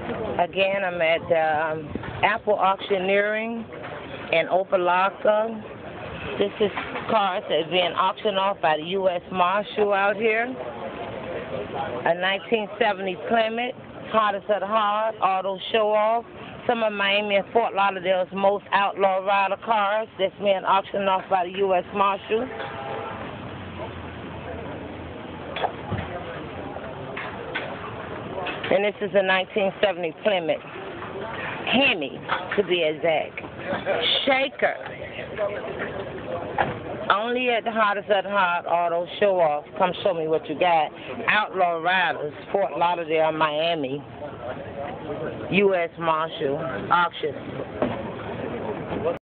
Again, I'm at Apple Auctioneering in Opelika. This is cars that's being auctioned off by the U.S. Marshal out here. A 1970 Plymouth, hardest of the hard, auto show-off. Some of Miami and Fort Lauderdale's most outlaw rider cars that's being auctioned off by the U.S. Marshal. And this is a 1970 Plymouth Hemi, to be exact. Shaker. Only at the hottest of the hot auto show off. Come show me what you got. Outlaw Riders, Fort Lauderdale, Miami. U.S. Marshal auction.